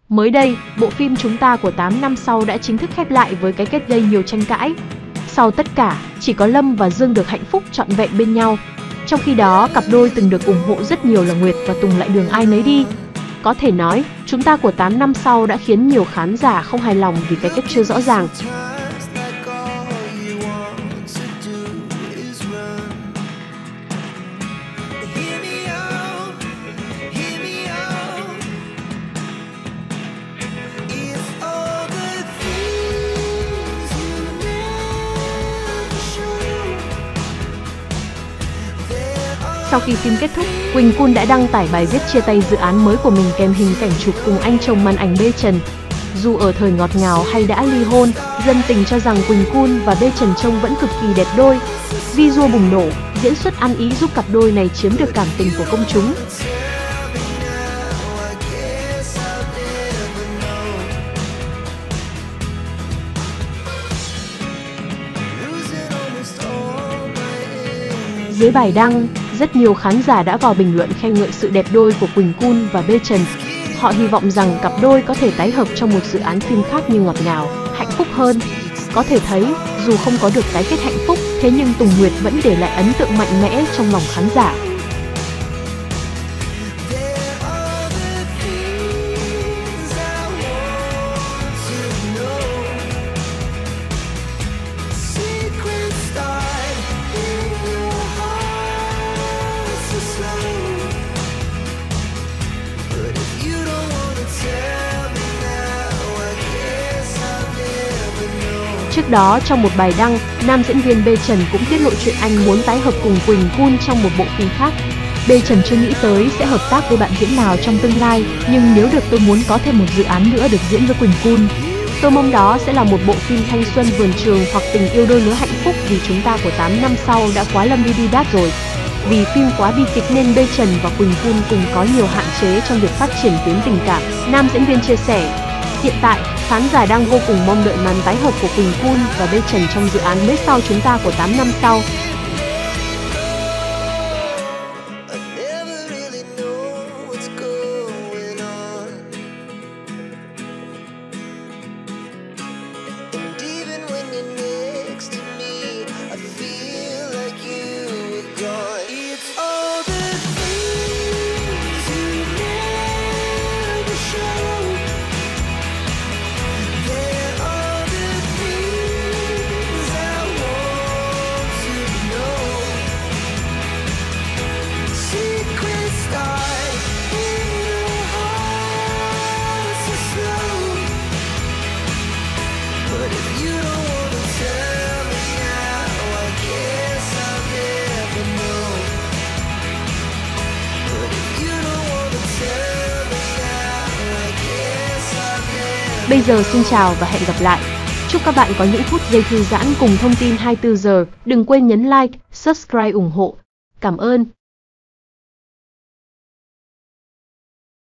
Mới đây, bộ phim Chúng ta của 8 năm sau đã chính thức khép lại với cái kết gây nhiều tranh cãi. Sau tất cả, chỉ có Lâm và Dương được hạnh phúc trọn vẹn bên nhau. Trong khi đó, cặp đôi từng được ủng hộ rất nhiều là Nguyệt và Tùng lại đường ai nấy đi. Có thể nói, Chúng ta của 8 năm sau đã khiến nhiều khán giả không hài lòng vì cái kết chưa rõ ràng. Sau khi phim kết thúc, Quỳnh Cun đã đăng tải bài viết chia tay dự án mới của mình kèm hình cảnh chụp cùng anh chồng màn ảnh Bê Trần. Dù ở thời ngọt ngào hay đã ly hôn, dân tình cho rằng Quỳnh Cun và Bê Trần trông vẫn cực kỳ đẹp đôi. Video bùng nổ, diễn xuất ăn ý giúp cặp đôi này chiếm được cảm tình của công chúng. Dưới bài đăng, rất nhiều khán giả đã vào bình luận khen ngợi sự đẹp đôi của Quỳnh Cun và Bê Trần. Họ hy vọng rằng cặp đôi có thể tái hợp trong một dự án phim khác như ngọt ngào, hạnh phúc hơn. Có thể thấy, dù không có được cái kết hạnh phúc, thế nhưng Tùng Nguyệt vẫn để lại ấn tượng mạnh mẽ trong lòng khán giả. Trước đó, trong một bài đăng, nam diễn viên Bê Trần cũng tiết lộ chuyện anh muốn tái hợp cùng Quỳnh Cun trong một bộ phim khác. Bê Trần chưa nghĩ tới sẽ hợp tác với bạn diễn nào trong tương lai, nhưng nếu được tôi muốn có thêm một dự án nữa được diễn với Quỳnh Cun. Tôi mong đó sẽ là một bộ phim thanh xuân vườn trường hoặc tình yêu đôi lứa hạnh phúc vì Chúng ta của 8 năm sau đã quá lâm ly bi đát rồi. Vì phim quá bi kịch nên Bê Trần và Quỳnh Cun cùng có nhiều hạn chế trong việc phát triển tuyến tình cảm, nam diễn viên chia sẻ. Hiện tại, khán giả đang vô cùng mong đợi màn tái hợp của Quỳnh Cun và Bê Trần trong dự án mới sau Chúng ta của 8 năm sau. Bây giờ xin chào và hẹn gặp lại. Chúc các bạn có những phút giây thư giãn cùng thông tin 24 giờ. Đừng quên nhấn like, subscribe ủng hộ. Cảm ơn.